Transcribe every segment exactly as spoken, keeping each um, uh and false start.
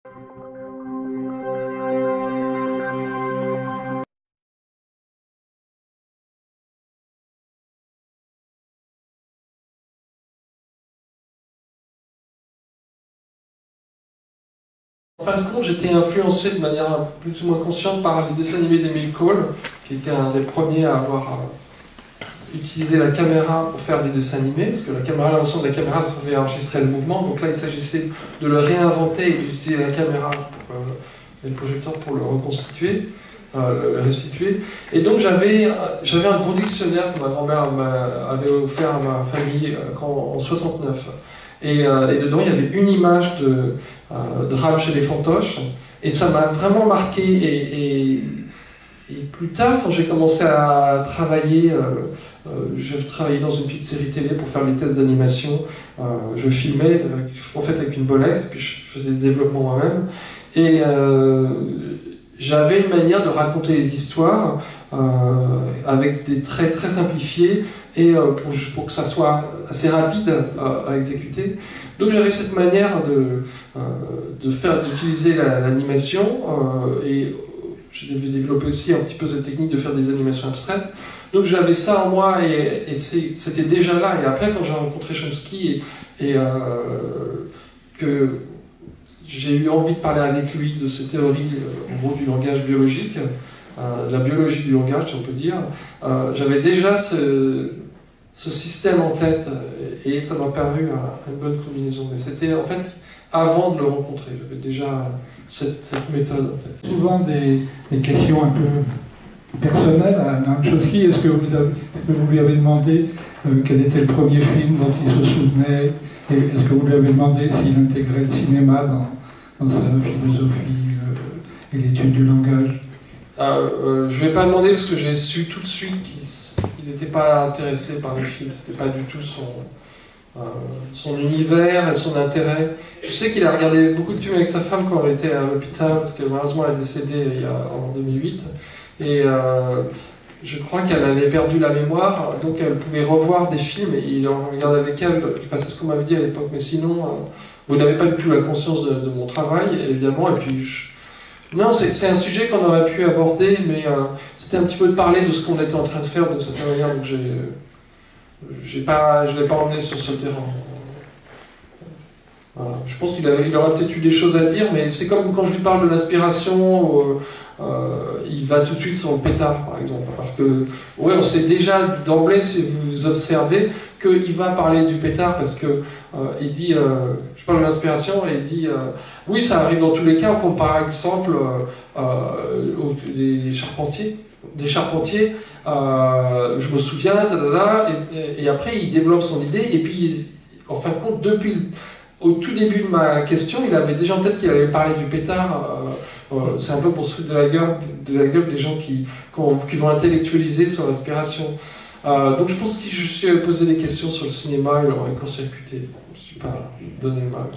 En fin de compte, j'étais influencé de manière plus ou moins consciente par les dessins animés d'Emile Cole, qui était un des premiers à avoir euh, utilisé la caméra pour faire des dessins animés, parce que la caméra, l'invention de la caméra, ça fait enregistrer le mouvement, donc là il s'agissait de le réinventer et d'utiliser la caméra pour, euh, et le projecteur pour le reconstituer, euh, le restituer. Et donc j'avais j'avais un gros dictionnaire que ma grand-mère avait offert à ma famille euh, quand, en soixante-neuf. Et, euh, et dedans il y avait une image de Euh, drame chez les fantoches, et ça m'a vraiment marqué. Et, et, et plus tard, quand j'ai commencé à travailler, euh, euh, je travaillais dans une petite série télé pour faire les tests d'animation. Euh, je filmais, euh, en fait avec une Bolex, puis je faisais le développement moi-même. Et euh, j'avais une manière de raconter les histoires euh, avec des traits très simplifiés et euh, pour, pour que ça soit assez rapide euh, à exécuter. Donc j'avais cette manière de, euh, de faire, d'utiliser l'animation euh, et je devais développer aussi un petit peu cette technique de faire des animations abstraites. Donc j'avais ça en moi et, et c'était déjà là. Et après, quand j'ai rencontré Chomsky et, et euh, que j'ai eu envie de parler avec lui de ces théories euh, en gros du langage biologique, euh, de la biologie du langage, si on peut dire, euh, j'avais déjà ce, ce système en tête et, et ça m'a paru à, à une bonne combinaison. Mais c'était en fait avant de le rencontrer, j'avais déjà cette, cette méthode en tête. Souvent des, des questions un peu personnelles à Noam Chomsky. Est-ce que, est-ce que vous lui avez demandé euh, quel était le premier film dont il se souvenait? Et est-ce que vous lui avez demandé s'il intégrait le cinéma dans, dans sa philosophie euh, et l'étude du langage? euh, euh, Je ne vais pas demander parce que j'ai su tout de suite qu'il n'était pas intéressé par les films. C'était pas du tout son, euh, son univers et son intérêt. Je sais qu'il a regardé beaucoup de films avec sa femme quand elle était à l'hôpital, parce que malheureusement elle est décédée il y a, en deux mille huit. Et euh, je crois qu'elle avait perdu la mémoire, donc elle pouvait revoir des films et il en regardait avec elle. Enfin, c'est ce qu'on m'avait dit à l'époque, mais sinon, euh, vous n'avez pas du tout la conscience de, de mon travail, évidemment. Et puis, je... non, c'est un sujet qu'on aurait pu aborder, mais euh, c'était un petit peu de parler de ce qu'on était en train de faire d'une certaine manière, donc j'ai pas, je ne l'ai pas emmené sur ce terrain. Voilà. Je pense qu'il il aurait peut-être eu des choses à dire, mais c'est comme quand je lui parle de l'inspiration. Euh, Euh, il va tout de suite sur le pétard, par exemple. Parce que, ouais, on sait déjà d'emblée, si vous observez, qu'il va parler du pétard parce que euh, il dit, euh, je parle de l'inspiration, et il dit, euh, oui, ça arrive dans tous les cas, comme par exemple euh, euh, des charpentiers, des charpentiers. Euh, je me souviens, tadada, et, et, et après il développe son idée, et puis, en fin de compte, depuis au tout début de ma question, il avait déjà en tête qu'il allait parler du pétard. Euh, Euh, c'est un peu pour se foutre de la gueule, de la gueule des gens qui, qui vont intellectualiser sur l'inspiration. Euh, donc je pense que si je suis posé des questions sur le cinéma, il aurait court-circuité. Je ne me suis pas donné le mal.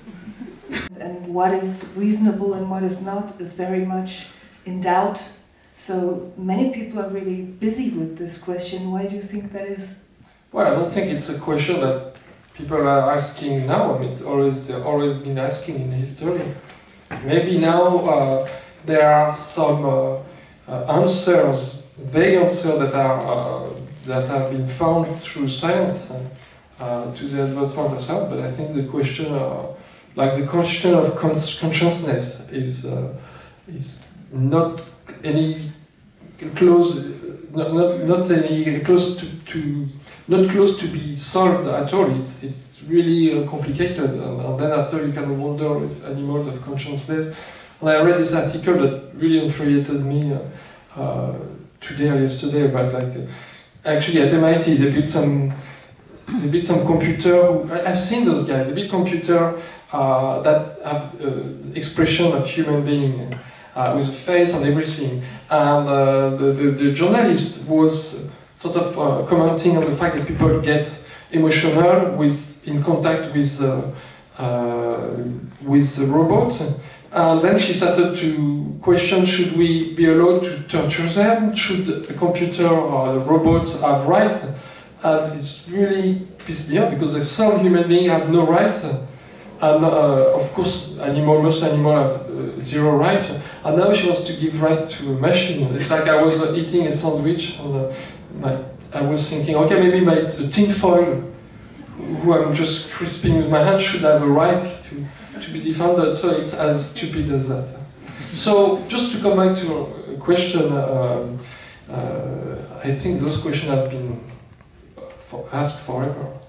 And what is reasonable and what is not is very much in doubt. So many people are really busy with this question. Why do you think that is? Well, I don't think it's a question that people are asking now. I mean, it's always, they've always been asking in history. Maybe now uh, there are some uh, uh, answers, vague answers that are uh, that have been found through science uh, to the advancement of science. But I think the question, uh, like the question of consciousness, is uh, is not any close, not not, not any close to, to not close to be solved at all. It's it's really uh, complicated, and, and then after you can wonder if animals have consciousness. And I read this article that really infuriated me uh, uh, today or yesterday about like uh, actually at M I T they built some they built some computer. Who, I've seen those guys. They built computer uh, that have uh, expression of human being uh, with a face and everything. And uh, the, the the journalist was sort of uh, commenting on the fact that people get emotional with in contact with uh, uh, with the robot, and then she started to question: should we be allowed to torture them? Should the computer or the robot have rights? And it's really pissed me off because some human beings have no rights, and uh, of course, animal, most animals have uh, zero rights. And now she wants to give right to a machine. It's like I was uh, eating a sandwich, and uh, my, I was thinking, okay, maybe my the tin foil, who I'm just crisping with my hand, should have a right to to be defended. So it's as stupid as that. So just to come back to a question, um, uh, I think those questions have been for, asked forever.